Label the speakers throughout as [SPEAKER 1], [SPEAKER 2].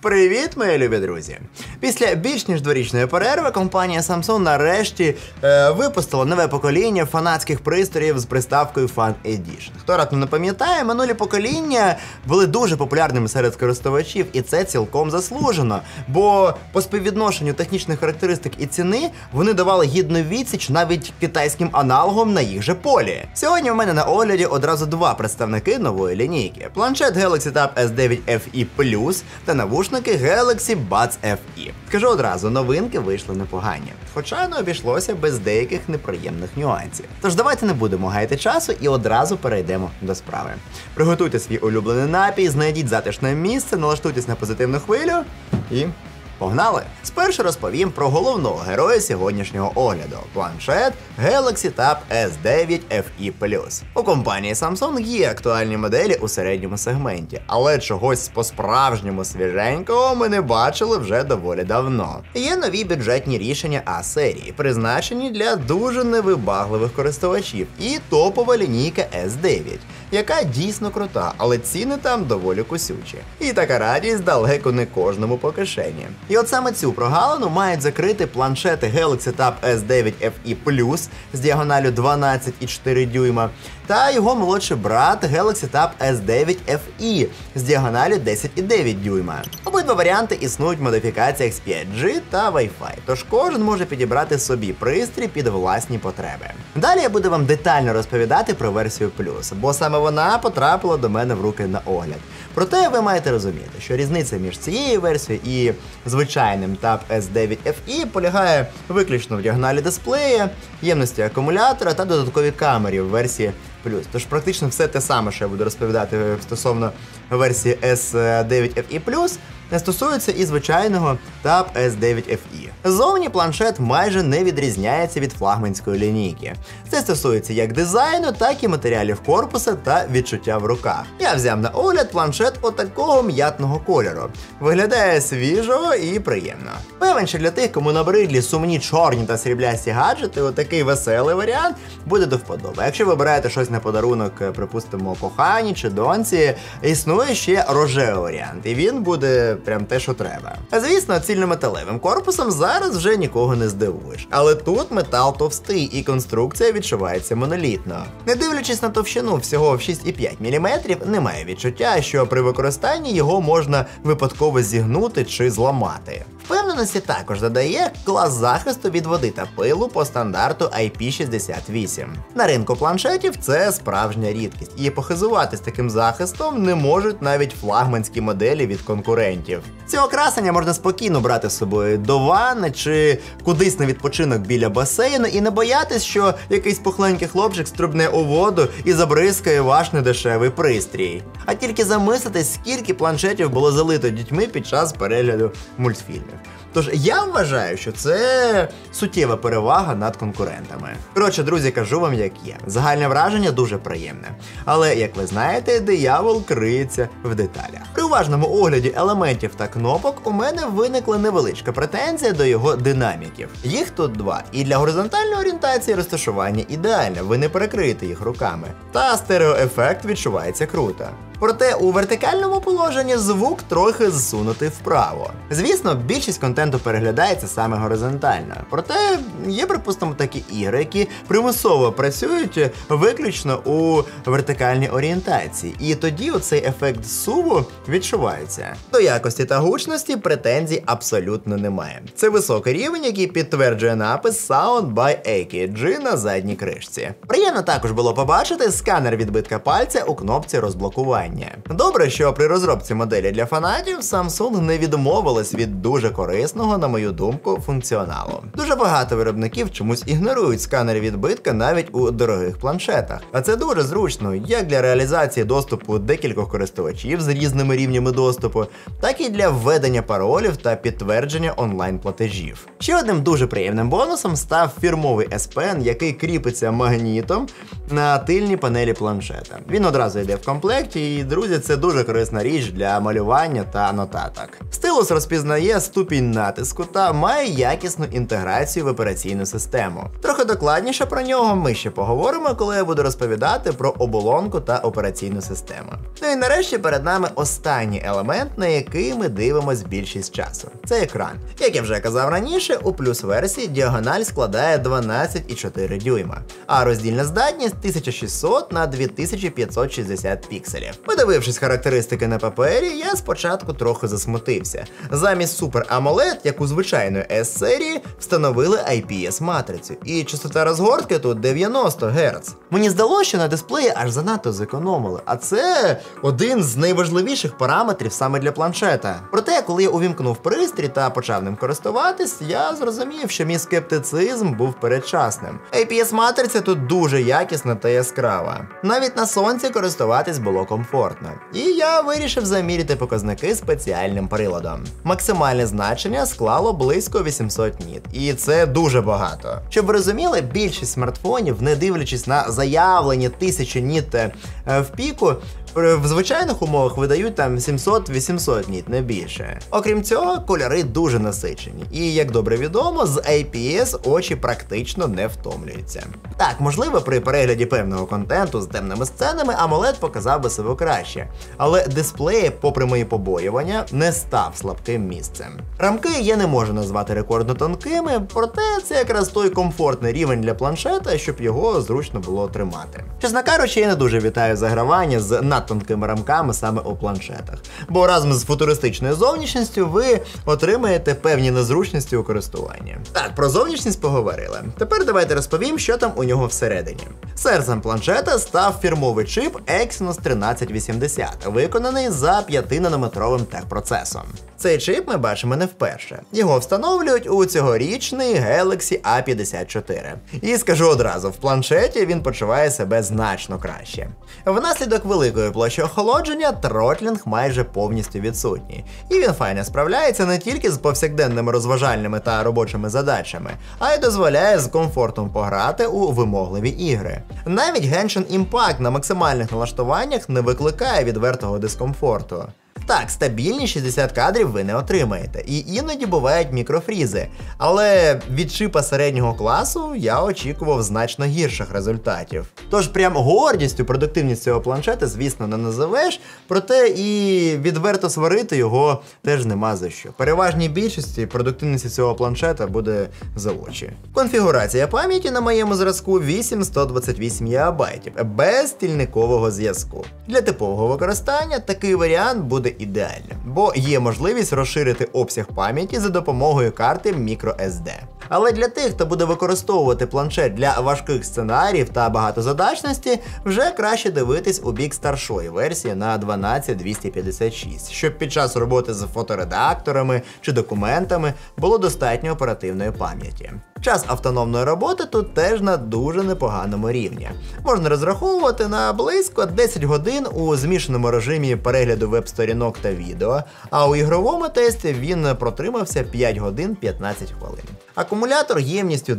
[SPEAKER 1] Привіт, мої любі друзі! Після більш ніж дворічної перерви компанія Samsung нарешті випустила нове покоління фанатських пристроїв з приставкою Fan Edition. Хто раптом не пам'ятає, минулі покоління були дуже популярними серед користувачів, і це цілком заслужено, бо по співвідношенню технічних характеристик і ціни вони давали гідну відсіч навіть китайським аналогом на їх же полі. Сьогодні в мене на огляді одразу два представники нової лінійки: планшет Galaxy Tab S9 FE Plus та навушники Galaxy Buds FE. Скажу одразу, новинки вийшли непогані, хоча не обійшлося без деяких неприємних нюансів. Тож давайте не будемо гаяти часу і одразу перейдемо до справи. Приготуйте свій улюблений напій, знайдіть затишне місце, налаштуйтесь на позитивну хвилю і... погнали! Спершу розповім про головного героя сьогоднішнього огляду – планшет Galaxy Tab S9 FE Plus. У компанії Samsung є актуальні моделі у середньому сегменті, але чогось по-справжньому свіженького ми не бачили вже доволі давно. Є нові бюджетні рішення А-серії, призначені для дуже невибагливих користувачів, і топова лінійка S9, яка дійсно крута, але ціни там доволі кусючі. І така радість далеко не кожному по кишені. І от саме цю прогалину мають закрити планшети Galaxy Tab S9 FE Plus з діагоналю 12,4 дюйма та його молодший брат Galaxy Tab S9 FE з діагоналю 10,9 дюйма. Обидва варіанти існують в модифікаціях з 5G та Wi-Fi, тож кожен може підібрати собі пристрій під власні потреби. Далі я буду вам детально розповідати про версію Plus, бо саме вона потрапила до мене в руки на огляд. Проте ви маєте розуміти, що різниця між цією версією і звичайним Tab S9 FE полягає виключно в діагоналі дисплея, ємності акумулятора та додатковій камері в версії Plus. Тож практично все те саме, що я буду розповідати стосовно версії S9 FE Plus, не стосується і звичайного Tab S9 FE. Зовні планшет майже не відрізняється від флагманської лінійки. Це стосується як дизайну, так і матеріалів корпуса та відчуття в руках. Я взяв на огляд планшет отакого м'ятного кольору. Виглядає свіжо і приємно. Певен, що для тих, кому набридлі сумні чорні та сріблясті гаджети, отакий веселий варіант буде до вподоби. Якщо ви обираєте щось на подарунок, припустимо, коханій чи доньці, існує ще рожевий варіант, і він буде прям те, що треба. Звісно, цільнометалевим корпусом зараз вже нікого не здивуєш. Але тут метал товстий і конструкція відчувається монолітно. Не дивлячись на товщину всього в 6,5 мм, немає відчуття, що при використанні його можна випадково зігнути чи зламати. Впевненості також додає клас захисту від води та пилу по стандарту IP68. На ринку планшетів це справжня рідкість, і похизуватись таким захистом не можуть навіть флагманські моделі від конкурентів. Цього красення можна спокійно брати з собою до ванни чи кудись на відпочинок біля басейну і не боятись, що якийсь пухленький хлопчик стрибне у воду і забризкає ваш недешевий пристрій. А тільки замислитись, скільки планшетів було залито дітьми під час перегляду мультфільмів. Тож я вважаю, що це суттєва перевага над конкурентами. Коротше, друзі, кажу вам як є. Загальне враження дуже приємне. Але, як ви знаєте, диявол криється в деталях. При уважному огляді елементів та кнопок у мене виникла невеличка претензія до його динаміків. Їх тут два, і для горизонтальної орієнтації розташування ідеальне, ви не перекриєте їх руками. Та стереоефект відчувається круто. Проте у вертикальному положенні звук трохи зсунутий вправо. Звісно, більшість контенту переглядається саме горизонтально. Проте є, припустимо, такі ігри, які примусово працюють виключно у вертикальній орієнтації. І тоді оцей ефект зсуву відчувається. До якості та гучності претензій абсолютно немає. Це високий рівень, який підтверджує напис Sound by AKG на задній кришці. Приємно також було побачити сканер відбитка пальця у кнопці розблокування. Добре, що при розробці моделі для фанатів Samsung не відмовилась від дуже корисного, на мою думку, функціоналу. Дуже багато виробників чомусь ігнорують сканери відбитка навіть у дорогих планшетах. А це дуже зручно, як для реалізації доступу декількох користувачів з різними рівнями доступу, так і для введення паролів та підтвердження онлайн-платежів. Ще одним дуже приємним бонусом став фірмовий S Pen, який кріпиться магнітом на тильній панелі планшета. Він одразу йде в комплекті і І, друзі, це дуже корисна річ для малювання та нотаток. Стилус розпізнає ступінь натиску та має якісну інтеграцію в операційну систему. Трохи докладніше про нього ми ще поговоримо, коли я буду розповідати про оболонку та операційну систему. Ну і нарешті перед нами останній елемент, на який ми дивимось більшість часу. Це екран. Як я вже казав раніше, у плюс-версії діагональ складає 12,4 дюйма, а роздільна здатність 1600 на 2560 пікселів. Подивившись характеристики на папері, я спочатку трохи засмутився. Замість Super AMOLED, як у звичайної S-серії, встановили IPS-матрицю, і частота розгортки тут 90 Гц. Мені здалося, що на дисплеї аж занадто зекономили, а це один з найважливіших параметрів саме для планшета. Проте, коли я увімкнув пристрій та почав ним користуватись, я зрозумів, що мій скептицизм був передчасним. IPS-матриця тут дуже якісна та яскрава. Навіть на сонці користуватись було комфортно. І я вирішив заміряти показники спеціальним приладом. Максимальне значення склало близько 800 ніт, і це дуже багато. Щоб ви розуміли, більшість смартфонів, не дивлячись на заявлені 1000 ніт в піку, в звичайних умовах видають там 700-800 ніт, не більше. Окрім цього, кольори дуже насичені. І, як добре відомо, з IPS очі практично не втомлюються. Так, можливо, при перегляді певного контенту з темними сценами AMOLED показав би себе краще. Але дисплей, попри мої побоювання, не став слабким місцем. Рамки я не можу назвати рекордно тонкими, проте це якраз той комфортний рівень для планшета, щоб його зручно було тримати. Чесно кажучи, я не дуже вітаю загравання з надтонкими рамками саме у планшетах. Бо разом з футуристичною зовнішністю ви отримаєте певні незручності у користуванні. Так, про зовнішність поговорили. Тепер давайте розповім, що там у нього всередині. Серцем планшета став фірмовий чип Exynos 1380, виконаний за 5-нанометровим техпроцесом. Цей чип ми бачимо не вперше. Його встановлюють у цьогорічний Galaxy A54. І скажу одразу, в планшеті він почуває себе значно краще. Внаслідок великої площі охолодження тротлінг майже повністю відсутній. І він файно справляється не тільки з повсякденними розважальними та робочими задачами, а й дозволяє з комфортом пограти у вимогливі ігри. Навіть Genshin Impact на максимальних налаштуваннях не викликає відвертого дискомфорту. Так, стабільні 60 кадрів ви не отримаєте, і іноді бувають мікрофрізи, але від чипа середнього класу я очікував значно гірших результатів. Тож прям гордістю продуктивність цього планшета, звісно, не називеш, проте і відверто сварити його теж нема за що. Переважній більшості продуктивність цього планшета буде за очі. Конфігурація пам'яті на моєму зразку 8-128 ГБ, без стільникового зв'язку. Для типового використання такий варіант буде ідеальним, бо є можливість розширити обсяг пам'яті за допомогою карти microSD. Але для тих, хто буде використовувати планшет для важких сценаріїв та багатозадачності, вже краще дивитись у бік старшої версії на 12256, щоб під час роботи з фоторедакторами чи документами було достатньо оперативної пам'яті. Час автономної роботи тут теж на дуже непоганому рівні. Можна розраховувати на близько 10 годин у змішаному режимі перегляду веб-сторінок та відео, а у ігровому тесті він протримався 5 годин 15 хвилин. Акумулятор ємністю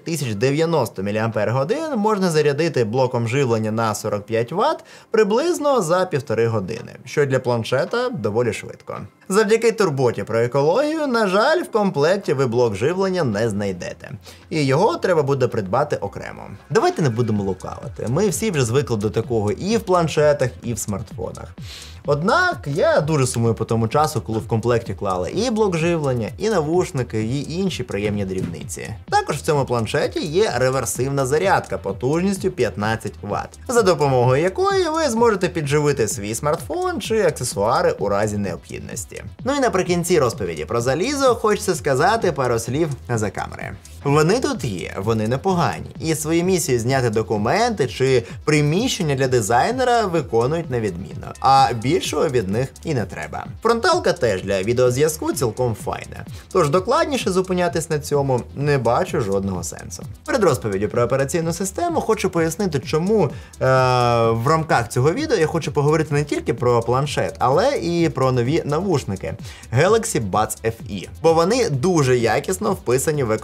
[SPEAKER 1] 10090 мАч можна зарядити блоком живлення на 45 Вт приблизно за 1,5 години, що для планшета доволі швидко. Завдяки турботі про екологію, на жаль, в комплекті ви блок живлення не знайдете. І його треба буде придбати окремо. Давайте не будемо лукавити. Ми всі вже звикли до такого і в планшетах, і в смартфонах. Однак я дуже сумую по тому часу, коли в комплекті клали і блок живлення, і навушники, і інші приємні дрібниці. Також в цьому планшеті є реверсивна зарядка потужністю 15 Вт, за допомогою якої ви зможете підживити свій смартфон чи аксесуари у разі необхідності. Ну і наприкінці розповіді про залізо хочеться сказати пару слів за камери. Вони тут є, вони непогані, і свою місію зняти документи чи приміщення для дизайнера виконують на відмінно, а більшого від них і не треба. Фронталка теж для відеозв'язку цілком файна, тож докладніше зупинятись на цьому не бачу жодного сенсу. Перед розповіддю про операційну систему хочу пояснити, чому в рамках цього відео я хочу поговорити не тільки про планшет, але і про нові навушники Galaxy Buds FE, бо вони дуже якісно вписані в екосистему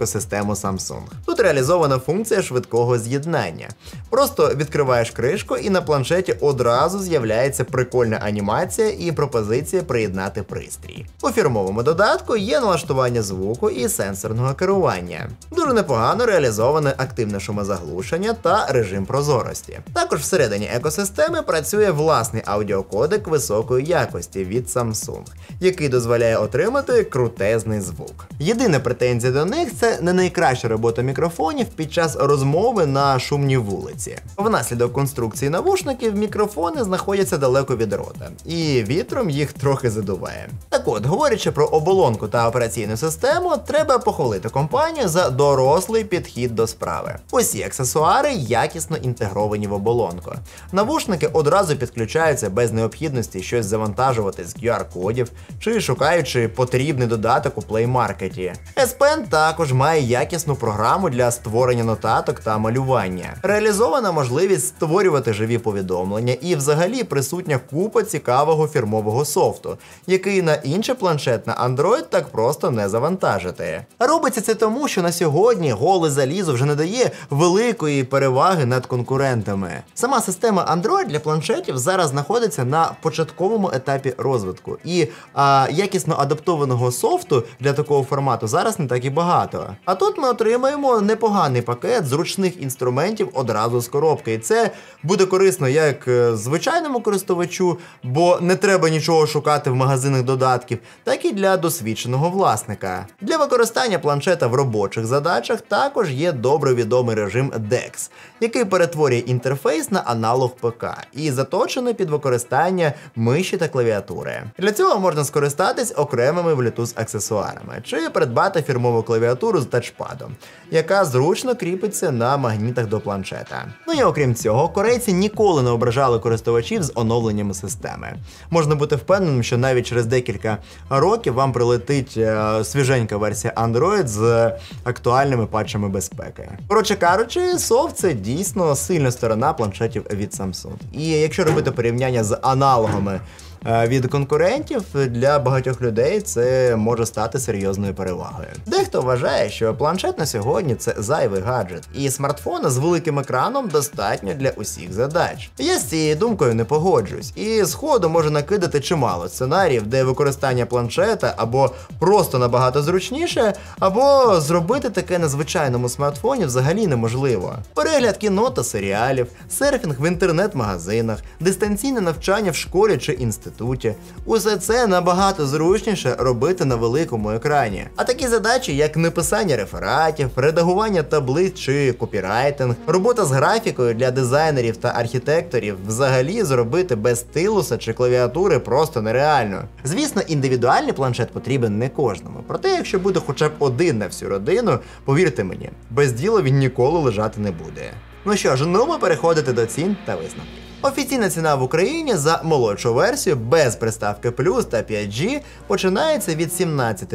[SPEAKER 1] екосистему Samsung. Тут реалізована функція швидкого з'єднання. Просто відкриваєш кришку і на планшеті одразу з'являється прикольна анімація і пропозиція приєднати пристрій. У фірмовому додатку є налаштування звуку і сенсорного керування. Дуже непогано реалізоване активне шумозаглушення та режим прозорості. Також всередині екосистеми працює власний аудіокодек високої якості від Samsung, який дозволяє отримати крутезний звук. Єдина претензія до них – це не найкраща робота мікрофонів під час розмови на шумній вулиці. Внаслідок конструкції навушників мікрофони знаходяться далеко від рота, і вітром їх трохи задуває. Так от, говорячи про оболонку та операційну систему, треба похвалити компанію за дорослий підхід до справи. Усі аксесуари якісно інтегровані в оболонку. Навушники одразу підключаються без необхідності щось завантажувати з QR-кодів чи шукаючи потрібний додаток у Play Market. S Pen також має якісну програму для створення нотаток та малювання. Реалізована можливість створювати живі повідомлення і взагалі присутня купа цікавого фірмового софту, який на інший планшет на Android так просто не завантажити. Робиться це тому, що на сьогодні голе залізо вже не дає великої переваги над конкурентами. Сама система Android для планшетів зараз знаходиться на початковому етапі розвитку, і якісно адаптованого софту для такого формату зараз не так і багато. А тут ми отримаємо непоганий пакет зручних інструментів одразу з коробки. І це буде корисно як звичайному користувачу, бо не треба нічого шукати в магазинах додатків, так і для досвідченого власника. Для використання планшета в робочих задачах також є добре відомий режим DeX, який перетворює інтерфейс на аналог ПК і заточений під використання миші та клавіатури. Для цього можна скористатись окремими Bluetooth-аксесуарами чи придбати фірмову клавіатуру з тачпадом, яка зручно кріпиться на магнітах до планшета. Ну і окрім цього, корейці ніколи не ображали користувачів з оновленнями системи. Можна бути впевненим, що навіть через декілька років вам прилетить свіженька версія Android з актуальними патчами безпеки. Коротше кажучи, софт – це дійсно сильна сторона планшетів від Samsung. І якщо робити порівняння з аналогами від конкурентів, для багатьох людей це може стати серйозною перевагою. Дехто вважає, що планшет на сьогодні – це зайвий гаджет, і смартфона з великим екраном достатньо для усіх задач. Я з цією думкою не погоджуюсь, і сходу можу накидати чимало сценаріїв, де використання планшета або просто набагато зручніше, або зробити таке на звичайному смартфоні взагалі неможливо. Перегляд кіно та серіалів, серфінг в інтернет-магазинах, дистанційне навчання в школі чи інституті. Усе це набагато зручніше робити на великому екрані. А такі задачі, як написання рефератів, редагування таблиць чи копірайтинг, робота з графікою для дизайнерів та архітекторів взагалі зробити без стилуса чи клавіатури просто нереально. Звісно, індивідуальний планшет потрібен не кожному. Проте, якщо буде хоча б один на всю родину, повірте мені, без діла він ніколи лежати не буде. Ну що ж, ну ми переходити до цін та висновків. Офіційна ціна в Україні за молодшу версію без приставки Plus та 5G починається від 17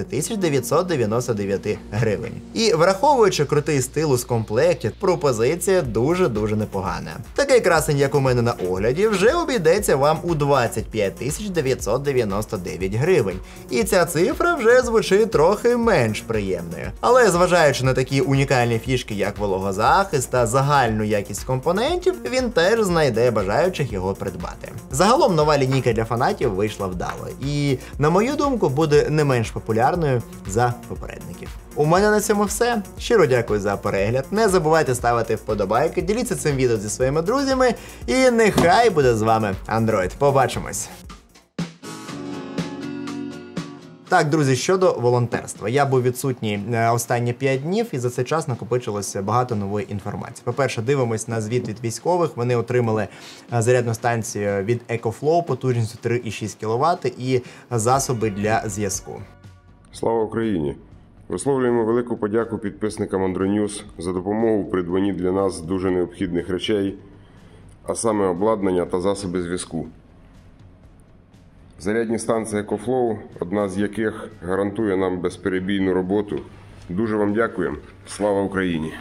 [SPEAKER 1] 999 гривень. І враховуючи крутий стилус в комплекті, пропозиція дуже-дуже непогана. Такий красень, як у мене на огляді, вже обійдеться вам у 25 999 гривень. І ця цифра вже звучить трохи менш приємною. Але зважаючи на такі унікальні фішки, як вологозахист та загальну якість компонентів, він теж знайде бажаючих його придбати. Загалом нова лінійка для фанатів вийшла вдало і, на мою думку, буде не менш популярною за попередників. У мене на цьому все. Щиро дякую за перегляд. Не забувайте ставити вподобайки, діліться цим відео зі своїми друзями і нехай буде з вами Android. Побачимось! Так, друзі, щодо волонтерства. Я був відсутній останні 5 днів, і за цей час накопичилося багато нової інформації. По-перше, дивимось на звіт від військових. Вони отримали зарядну станцію від EcoFlow потужністю 3,6 кВт і засоби для зв'язку.
[SPEAKER 2] Слава Україні! Висловлюємо велику подяку підписникам Андроньюз за допомогу у придбанні для нас дуже необхідних речей, а саме обладнання та засоби зв'язку. Зарядні станції EcoFlow, одна з яких гарантує нам безперебійну роботу. Дуже вам дякуємо. Слава Україні!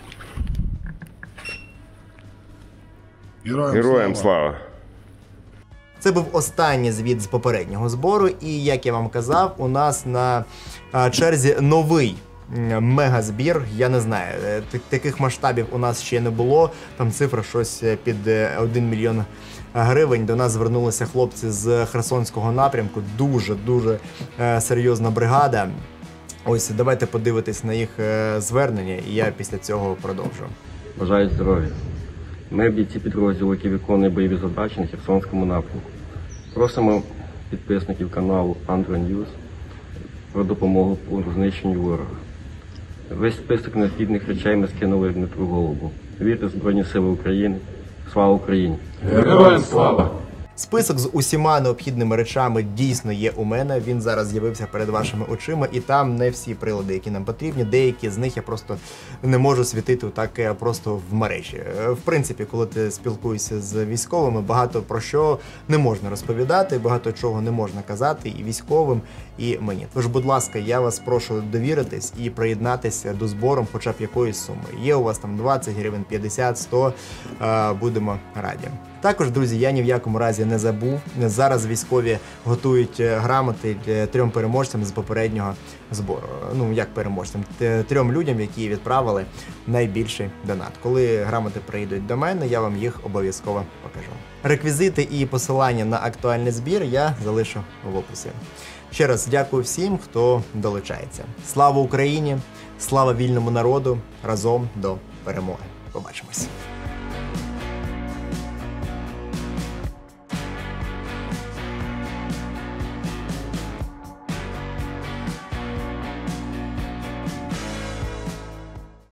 [SPEAKER 2] Героям слава!
[SPEAKER 1] Це був останній звіт з попереднього збору, і, як я вам казав, у нас на черзі новий мегазбір. Я не знаю, таких масштабів у нас ще не було. Там цифра щось під 1 мільйон гривень. До нас звернулися хлопці з Херсонського напрямку. Дуже серйозна бригада. Ось, давайте подивитись на їх звернення, і я після цього продовжу.
[SPEAKER 3] Бажаю здоров'я. Ми бійці підрозділу, які виконує бойові задачі на Херсонському напрямку. Просимо підписників каналу Andro News про допомогу у знищенню ворога. Весь список необхідних речей ми скинули Дмитру Голубу. Вірте в Збройні Сили України. Слава Україні!
[SPEAKER 4] Героям слава!
[SPEAKER 1] Список з усіма необхідними речами дійсно є у мене, він зараз з'явився перед вашими очима, і там не всі прилади, які нам потрібні, деякі з них я просто не можу світити так просто в мережі. В принципі, коли ти спілкуєшся з військовими, багато про що не можна розповідати, багато чого не можна казати і військовим, і мені. Тож, будь ласка, я вас прошу довіритись і приєднатися до збору хоча б якоїсь суми. Є у вас там 20 гривень, 50, 100, будемо раді. Також, друзі, я ні в якому разі не забув. Зараз військові готують грамоти 3 переможцям з попереднього збору. Ну, як переможцям? 3 людям, які відправили найбільший донат. Коли грамоти прийдуть до мене, я вам їх обов'язково покажу. Реквізити і посилання на актуальний збір я залишу в описі. Ще раз дякую всім, хто долучається. Слава Україні! Слава вільному народу! Разом до перемоги! Побачимось!